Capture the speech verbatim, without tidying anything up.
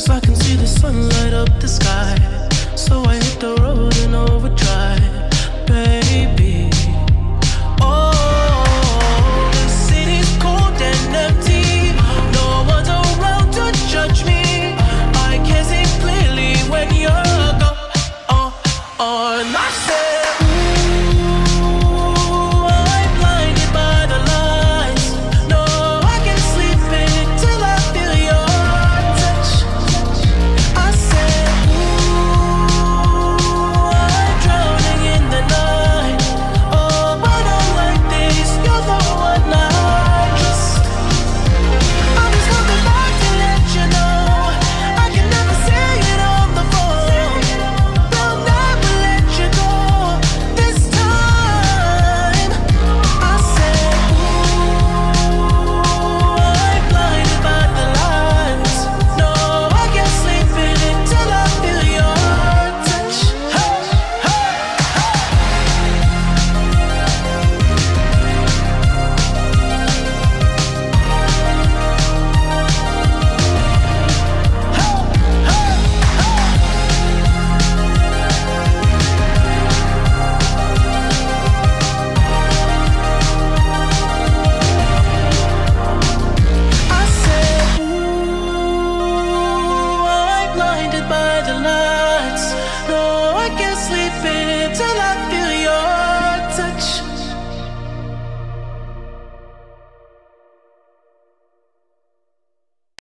'cause I can see the sun light up the sky. So I hit the road in overdrive, baby. Oh, the city's cold and empty. No one's around to judge me. I can see clearly when you're gone. Oh, oh, and I said, ooh, I'm blinded by the lights. No, I can't sleep until I feel your touch. I said, ooh, I'm drowning in the night. Oh, but I'm like this, you're the one I trust. I'm just coming back to let you know I can never say it on the phone. They'll never let you go this time. I said, ooh, I'm blinded by the lights. No, I can't sleep in until I feel your touch. Hey, hey, I said, ooh, I'm blinded by the lights. No, I can't sleep in